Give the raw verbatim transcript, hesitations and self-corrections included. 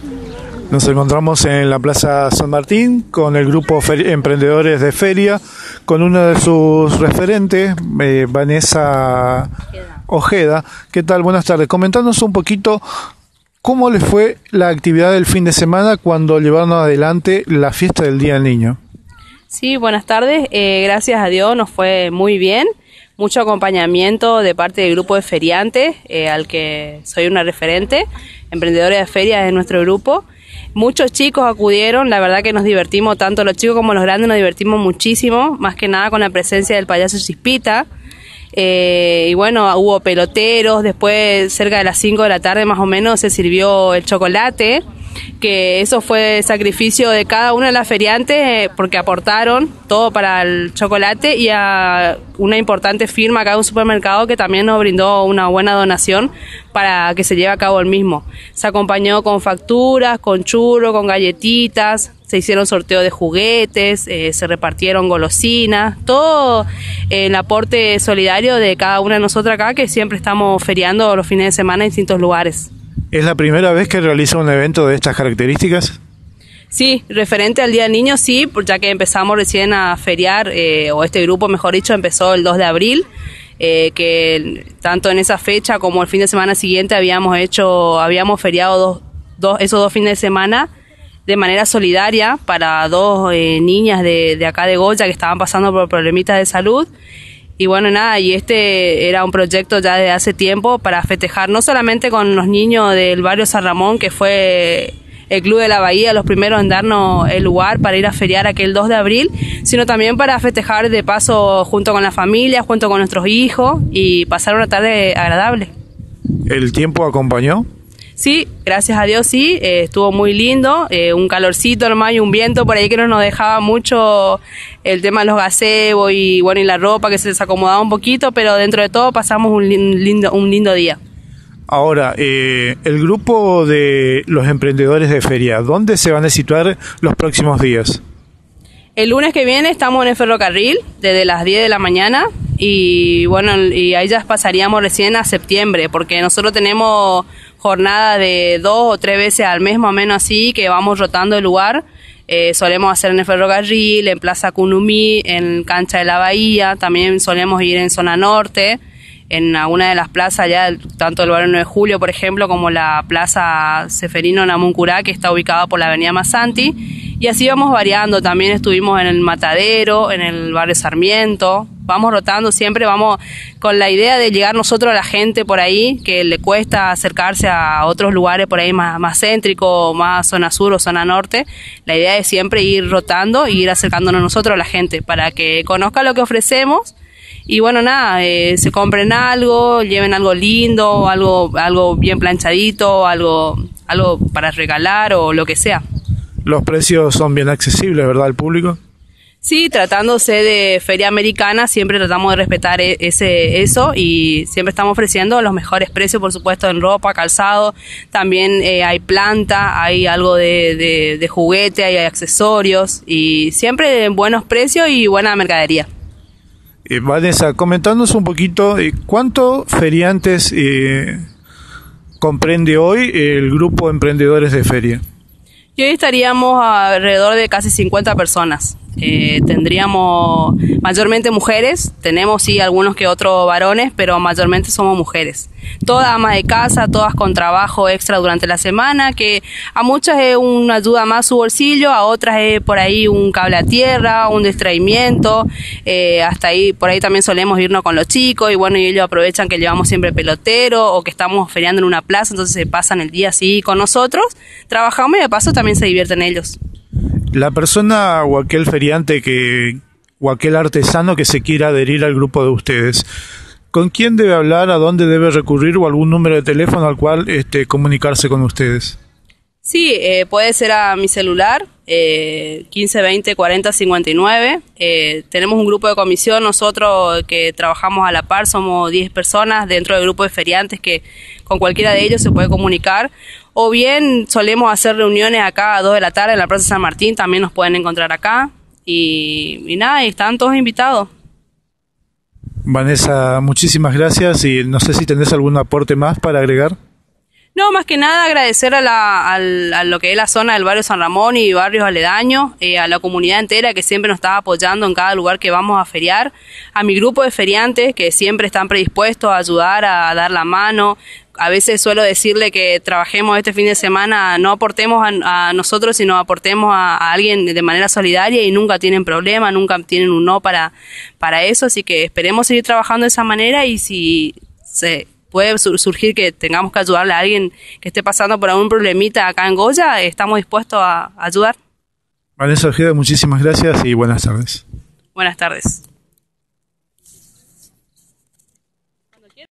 Nos encontramos en la Plaza San Martín con el grupo Fer- Emprendedores de Feria, con uno de sus referentes, eh, Vanessa Ojeda. ¿Qué tal? Buenas tardes. Comentándonos un poquito cómo les fue la actividad del fin de semana cuando llevaron adelante la fiesta del Día del Niño. Sí, buenas tardes. Eh, gracias a Dios nos fue muy bien. Mucho acompañamiento de parte del grupo de feriantes, eh, al que soy una referente. Emprendedores de Feria es nuestro grupo. Muchos chicos acudieron, la verdad que nos divertimos, tanto los chicos como los grandes nos divertimos muchísimo, más que nada con la presencia del payaso Chispita. Eh, y bueno, hubo peloteros, después cerca de las cinco de la tarde más o menos se sirvió el chocolate, que eso fue sacrificio de cada una de las feriantes eh, porque aportaron todo para el chocolate y a una importante firma acá de un supermercado que también nos brindó una buena donación para que se lleve a cabo el mismo. Se acompañó con facturas, con churros, con galletitas, se hicieron sorteos de juguetes, eh, se repartieron golosinas, todo eh, el aporte solidario de cada una de nosotras acá que siempre estamos feriando los fines de semana en distintos lugares. ¿Es la primera vez que realiza un evento de estas características? Sí, referente al Día del Niño, sí, ya que empezamos recién a feriar, eh, o este grupo, mejor dicho, empezó el dos de abril, eh, que tanto en esa fecha como el fin de semana siguiente habíamos hecho, habíamos feriado dos, dos, esos dos fines de semana de manera solidaria para dos eh, niñas de, de acá de Goya que estaban pasando por problemitas de salud. Y bueno, nada, y este era un proyecto ya de hace tiempo para festejar no solamente con los niños del barrio San Ramón, que fue el Club de la Bahía, los primeros en darnos el lugar para ir a feriar aquel dos de abril, sino también para festejar de paso junto con la familia, junto con nuestros hijos y pasar una tarde agradable. ¿El tiempo acompañó? Sí, gracias a Dios sí, eh, estuvo muy lindo, eh, un calorcito nomás y un viento por ahí que no nos dejaba mucho el tema de los gazebos y bueno y la ropa que se desacomodaba un poquito, pero dentro de todo pasamos un lindo, un lindo día. Ahora, eh, el grupo de los emprendedores de feria, ¿dónde se van a situar los próximos días? El lunes que viene estamos en el ferrocarril desde las diez de la mañana y bueno, y ahí ya pasaríamos recién a septiembre porque nosotros tenemos jornada de dos o tres veces al mes más o menos así que vamos rotando el lugar. Eh, solemos hacer en el ferrocarril, en Plaza Cunumí, en Cancha de la Bahía, también solemos ir en Zona Norte, en alguna de las plazas ya, tanto el barrio nueve de julio, por ejemplo, como la Plaza Seferino Namuncurá, que está ubicada por la avenida Masanti, y así vamos variando. También estuvimos en el Matadero, en el barrio Sarmiento, vamos rotando siempre, vamos con la idea de llegar nosotros a la gente por ahí, que le cuesta acercarse a otros lugares por ahí más, más céntricos, más zona sur o zona norte. La idea es siempre ir rotando y ir acercándonos nosotros a la gente para que conozca lo que ofrecemos. Y bueno, nada, eh, se compren algo, lleven algo lindo, algo algo bien planchadito, algo algo para regalar o lo que sea. Los precios son bien accesibles, ¿verdad, al público? Sí, tratándose de feria americana, siempre tratamos de respetar ese eso y siempre estamos ofreciendo los mejores precios, por supuesto, en ropa, calzado. También eh, hay planta, hay algo de, de, de juguete, hay accesorios y siempre en buenos precios y buena mercadería. Eh, Vanessa, comentándonos un poquito, eh, ¿cuántos feriantes eh, comprende hoy el grupo de emprendedores de feria? Y hoy estaríamos alrededor de casi cincuenta personas. Eh, tendríamos mayormente mujeres, tenemos sí algunos que otros varones, pero mayormente somos mujeres. Todas amas de casa, todas con trabajo extra durante la semana, que a muchas es una ayuda más a su bolsillo, a otras es por ahí un cable a tierra, un distraimiento, eh, hasta ahí, por ahí también solemos irnos con los chicos y bueno, y ellos aprovechan que llevamos siempre pelotero o que estamos feriando en una plaza, entonces se pasan el día así con nosotros, trabajamos y de paso también se divierten ellos. La persona o aquel feriante que o aquel artesano que se quiera adherir al grupo de ustedes, ¿con quién debe hablar, a dónde debe recurrir o algún número de teléfono al cual este, comunicarse con ustedes? Sí, eh, puede ser a mi celular, eh, quince veinte cuarenta cincuenta y nueve. Eh, tenemos un grupo de comisión, nosotros que trabajamos a la par, somos diez personas dentro del grupo de feriantes que con cualquiera de ellos se puede comunicar. O bien solemos hacer reuniones acá a dos de la tarde en la Plaza San Martín, también nos pueden encontrar acá. Y, y nada, y están todos invitados. Vanessa, muchísimas gracias y no sé si tenés algún aporte más para agregar. No, más que nada agradecer a, la, a, a lo que es la zona del barrio San Ramón y barrios aledaños, eh, a la comunidad entera que siempre nos está apoyando en cada lugar que vamos a feriar, a mi grupo de feriantes que siempre están predispuestos a ayudar, a, a dar la mano. A veces suelo decirle que trabajemos este fin de semana, no aportemos a, a nosotros, sino aportemos a, a alguien de manera solidaria y nunca tienen problema, nunca tienen un no para, para eso, así que esperemos seguir trabajando de esa manera y si se... puede surgir que tengamos que ayudarle a alguien que esté pasando por algún problemita acá en Goya, estamos dispuestos a ayudar. Vanessa Ojeda, muchísimas gracias y buenas tardes. Buenas tardes.